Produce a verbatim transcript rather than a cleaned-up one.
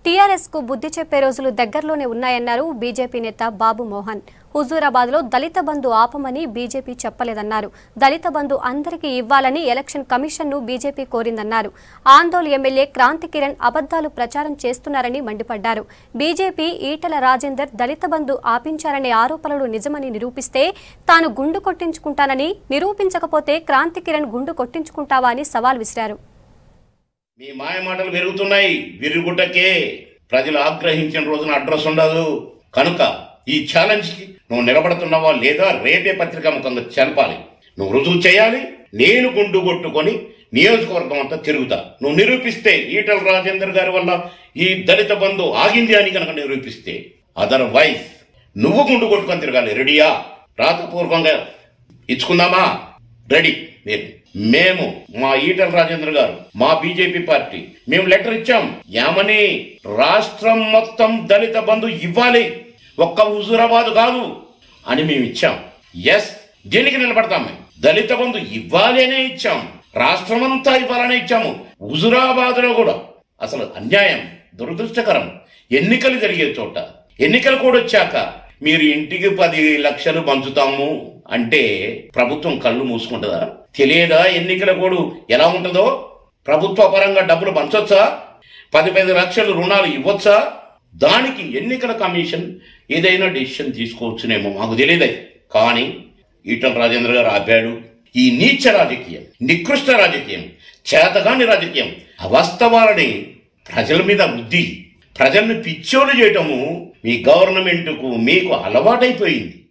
TRS కు బుద్ధి చెప్పే రోజులు దగ్గరలోనే ఉన్నాయన్నారు బీజేపీ నేత బాబు మోహన్. హుజూరాబాద్ లో దళిత బంధు ఆపమని బీజేపీ చెప్పలేదన్నారు. దళిత బంధు అందరికీ ఇవ్వాలని ఎలక్షన్ కమిషన్ ను బీజేపీ కోరిందన్నారు. ఆందోళన ఎమ్మెల్యే క్రాంతి కిరణ్ అబద్దాలు ప్రచారం చేస్తున్నారని మండిపడ్డారు. బీజేపీ ఈటల రాజేందర్ దళిత బంధు ఆపించారనే ఆరోపణలు నిజమని నిరూపిస్తే తాను గుండు కొట్టించుకుంటానని, నిరూపించకపోతే క్రాంతి కిరణ్ గుండు కొట్టించుకుంటావా అని సవాల్ విసిరారు. మీ మాయ మాటలు పెరుగుతున్నాయి. విరుగుటకే ప్రజలు ఆగ్రహించిన రోజున అడ్రస్ ఉండదు. కనుక ఈ ఛాలెంజ్ కి నువ్వు నిలబడుతున్నావా లేదా రేపే పత్రికా ముఖంగా చెప్పాలి. నువ్వు రుజువు చేయాలి. నేను గుండు కొట్టుకొని నియోజకవర్గం అంతా తిరుగుతా. నువ్వు నిరూపిస్తే ఈటల రాజేందర్ గారి వల్ల ఈ దళిత బంధు ఆగింది అని కనుక నిరూపిస్తే, అదర్వైజ్ నువ్వు గుండు కొట్టుకొని తిరగాలి. రెడీయా? రాతపూర్వంగా ఇచ్చుకుందామా? రెడీ. నేను మేము మా ఈటల రాజేందర్ గారు, మా బీజేపీ పార్టీ మేము లెటర్ ఇచ్చాం. ఏమని? రాష్ట్రం మొత్తం దళిత బంధు ఇవ్వాలి, ఒక్క హుజూరాబాద్ కాదు అని మేము ఇచ్చాం. ఎస్, దీనికి నిలబడతాం. మేము దళిత బంధు ఇవ్వాలి అనే ఇచ్చాం, రాష్ట్రం అంతా ఇవ్వాలనే ఇచ్చాము. హుజూరాబాద్ లో కూడా అసలు అన్యాయం, దురదృష్టకరం. ఎన్నికలు జరిగే చోట, ఎన్నికలు కూడా వచ్చాక మీరు ఇంటికి పది లక్షలు పంచుతాము అంటే ప్రభుత్వం కళ్ళు మూసుకుంటుందా? తెలియదా ఎన్నికల కోడ్ ఎలా ఉంటుందో? ప్రభుత్వ పరంగా డబ్బులు పంచొచ్చా? పది పది లక్షలు రుణాలు ఇవ్వచ్చా? దానికి ఎన్నికల కమిషన్ ఏదైనా డెసిషన్ తీసుకోవచ్చునేమో, మాకు తెలియదు. కానీ ఈటల రాజేంద్ర గారు ఆపాడు. ఈ నీచ రాజకీయం, నికృష్ట రాజకీయం, చేతగాని రాజకీయం, అవాస్తవాలని ప్రజల మీద వృద్ధి, ప్రజల్ని పిచ్చోలు చేయటము మీ గవర్నమెంట్కు మీకు అలవాటైపోయింది.